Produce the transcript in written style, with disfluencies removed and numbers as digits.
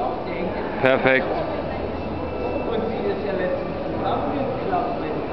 Perfekt. Und sie ist ja letztens zusammengeklappt mit